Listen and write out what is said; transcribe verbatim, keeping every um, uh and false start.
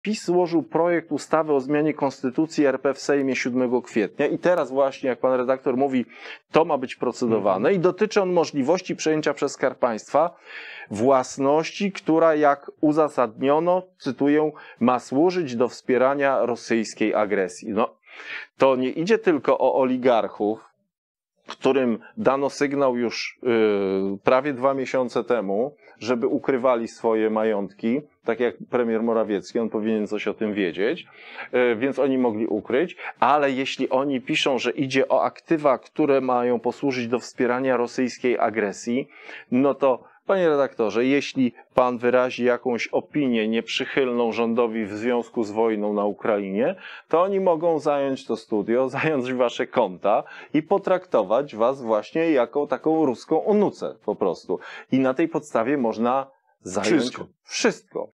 PiS złożył projekt ustawy o zmianie Konstytucji R P w Sejmie siódmego kwietnia i teraz właśnie, jak pan redaktor mówi, to ma być procedowane mm. i dotyczy on możliwości przejęcia przez Skarb Państwa własności, która, jak uzasadniono, cytuję, ma służyć do wspierania rosyjskiej agresji. No, to nie idzie tylko o oligarchów, którym dano sygnał już yy, prawie dwa miesiące temu, żeby ukrywali swoje majątki, tak jak premier Morawiecki, on powinien coś o tym wiedzieć, yy, więc oni mogli ukryć, ale jeśli oni piszą, że idzie o aktywa, które mają posłużyć do wspierania rosyjskiej agresji, no to panie redaktorze, jeśli pan wyrazi jakąś opinię nieprzychylną rządowi w związku z wojną na Ukrainie, to oni mogą zająć to studio, zająć wasze konta i potraktować was właśnie jako taką ruską onucę po prostu. I na tej podstawie można zająć wszystko. wszystko.